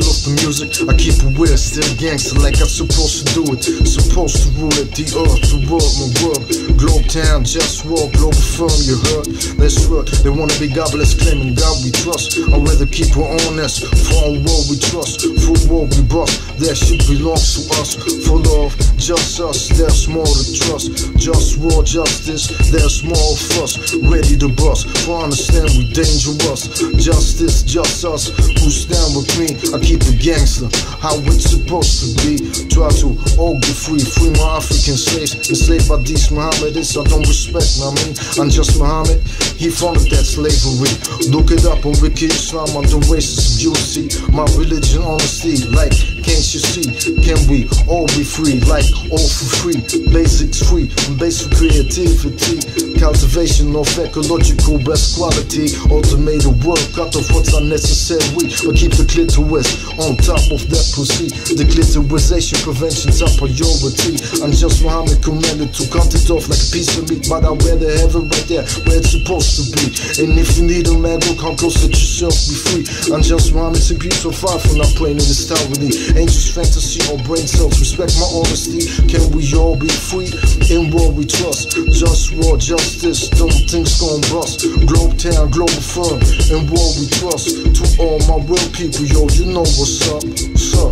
of the music, I keep it weird, still gangster like I'm supposed to do it. Supposed to rule it, the earth, the world, my world. Globe town, just walk, global firm, you heard? That's right, they wanna be godless, claiming God we trust. I'd rather keep it honest, for our world we trust. For world we bust, that shit belongs to us. For love, just us, there's more to trust. Just war, justice, there's more of us. Ready to bust, for understand we dangerous. Justice, just us, who stand with me. I keep it gangster, how it's supposed to be. Try to all get free, free my African slaves. Enslaved by these Mohammedists, I don't respect, I mean, I'm just Muhammad. He founded that slavery. Look it up on Wiki Islam, on the races you see. My religion, honesty, like, can't you see? Can we all be free, like, all for free? Basics free, basic creativity. Cultivation of ecological best quality. Automated work, cut off what's unnecessary. But keep the clitoris on top of that pussy. The clitorisation prevention's a priority. I'm just Muhammad commanded to cut it off like a piece of meat. But I'd rather have it right there where it's supposed to be. And if you need a man, go come close, let yourself be free. I'm just Muhammad, to be so far from not playing in this tower with me. Angels fantasy or brain cells, respect my honesty. Can we all be free in what we trust? Just war, justice, don't things gon' bust. Globe town, global firm, in what we trust. To all my real people, yo, you know what's up, what's up.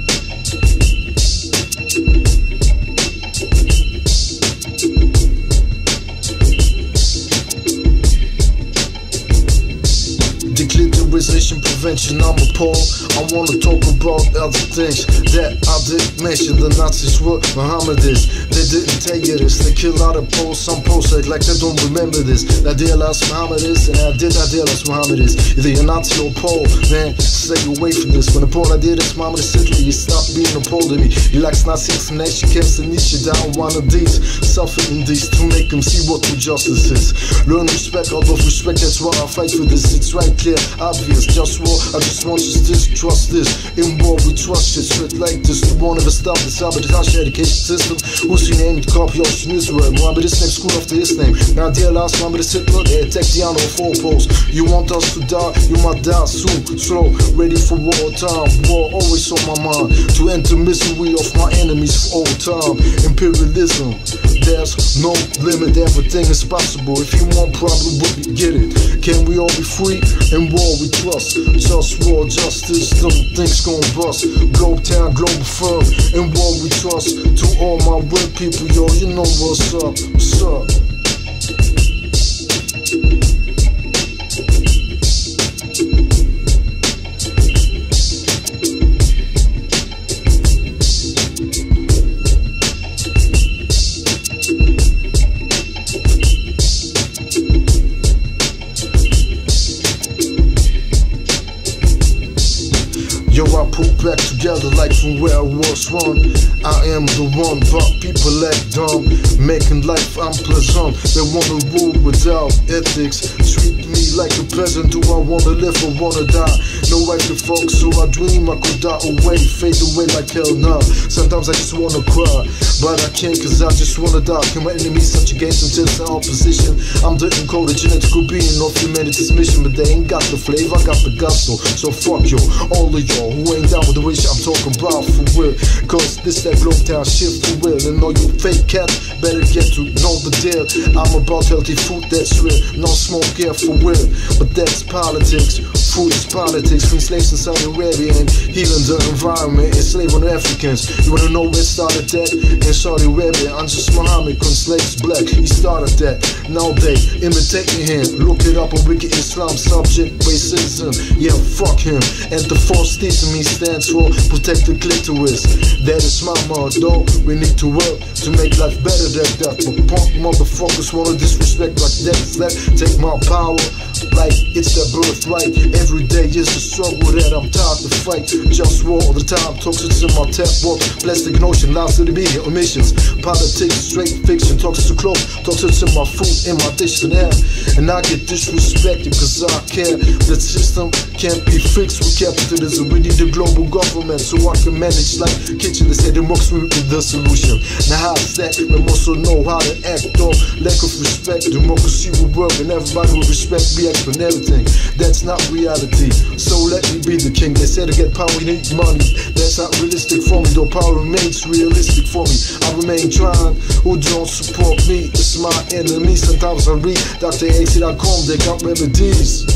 Declitterization prevention, I'm appalled. I wanna talk about other things that I didn't mention. The Nazis were Mohammedists. They didn't tell you this. They kill out of Poles. Some Poles act like they don't remember this. I realize Mohammedists, and I realize Mohammedists. Either you're Nazi or Pole, man, stay away from this. When the Pole I did this, Mohammedist Hitler, you stop being a Pole to me. He likes Nazi explanation, camps and Nietzsche down one of these. Suffering these to make them see what true justice is. Learn respect out of respect, that's why I fight for this. It's right clear, obvious, just war. I just want justice, trust this. In war we trust it, straight like this. The one never stop the sabotage education system. Who's your name? Copy ocean Israel. Mohammedist name, school after his name. Now dear last Mohammedist Hitler, they attack the honor of all posts. You want us to die, you might die soon. Slow, ready for war time. War always on my mind. To enter misery of my enemies for all time. Imperialism, there's no limit, everything is possible. If you want problem, we get it. Can we all be free? In war we trust. Just war, justice, them things gon' bust. Globe town, global firm. In war we trust. To all my real people, yo, you know what's up, what's up. Yo, I put back together like from where I was one. I am the one, but people act dumb, making life unpleasant. They wanna rule without ethics. Treat me like a peasant. Do I wanna live or wanna die? No right to fuck, so I dream I could die away, fade away like hell nah. Sometimes I just wanna cry, but I can't cause I just wanna die. Can my enemies subjugate until the opposition? I'm the encoded genetical being of humanity's mission, but they ain't got the flavor, I got the gusto. So fuck yo, all of y'all who ain't down with the wish I'm talking about for real. Cause this that globe town shit for real. And all you fake cats better get to know the deal. I'm about healthy food that's real. No smoke here for real. But that's politics. Food is politics. Free slaves in Saudi Arabia and healing the environment. Enslaving Africans. You wanna know where it started that? In Saudi Arabia, I'm just Muhammad, slaves black. He started that. Now they imitating him. Look it up on Wiki Islam, subject racism. Yeah, fuck him. And the false teaching me stands for protect the clitoris. That is my motto. We need to work to make life better than that. But punk motherfuckers wanna disrespect like that is left. Take my power like it's their birthright. Every day is a struggle that I'm tired to fight. Just war all the time, toxins in my tap water. Plastic notion, lies to the media, omissions. Politics, straight fiction, toxins to clothes. Toxins in my food, in my dish and air. And I get disrespected cause I care. That system can't be fixed with capitalism. We need a global government so I can manage like kitchen. They say democracy is the solution. Now how's that? We also know how to act though. Lack of respect, democracy will work and everybody will respect me. I respect and everything. That's not reality, so let me be the king. They said to get power we need money. That's not realistic for me, though power remains realistic for me. I remain trying, who don't support me, it's my enemy. Sometimes I read Dr. AC.com, they got remedies.